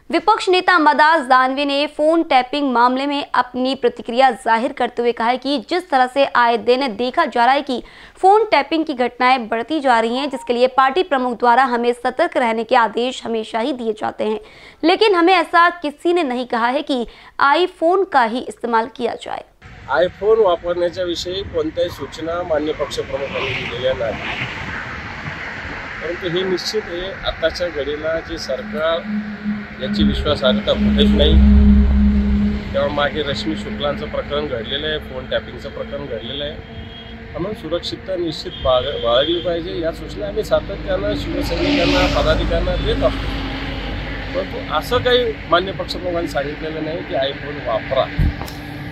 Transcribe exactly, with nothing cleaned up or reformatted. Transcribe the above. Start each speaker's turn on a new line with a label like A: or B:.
A: विपक्ष नेता अंबादास दानवे ने फोन टैपिंग मामले में अपनी प्रतिक्रिया जाहिर करते हुए कहा है कि जिस तरह से आए दिन देखा जा रहा है कि फोन टैपिंग की घटनाएं बढ़ती जा रही हैं, जिसके लिए पार्टी प्रमुख द्वारा हमें सतर्क रहने के आदेश हमेशा ही दिए जाते हैं, लेकिन हमें ऐसा किसी ने नहीं कहा है कि आईफोन का ही इस्तेमाल किया जाए।
B: आयफोन वापरण्याच्या विषयी कोणत्याही सूचना मान्य पक्षप्रमुखांनी दिलेल्या नाही, परंतु हे निश्चित आहे आताच्या घडीला जे सरकार याची विश्वासार्हता कुठेच नाही। तेव्हा मागे रश्मी शुक्लांचं प्रकरण घडलेलं आहे, फोन टॅपिंगचं प्रकरण घडलेलं आहे, म्हणून सुरक्षितता निश्चित बाळ बाळगली पाहिजे या सूचना आम्ही सातत्यानं शिवसैनिकांना पदाधिकाऱ्यांना देत असतो। परंतु असं काही मान्य पक्षप्रमुखांनी सांगितलेलं नाही की आयफोन वापरा।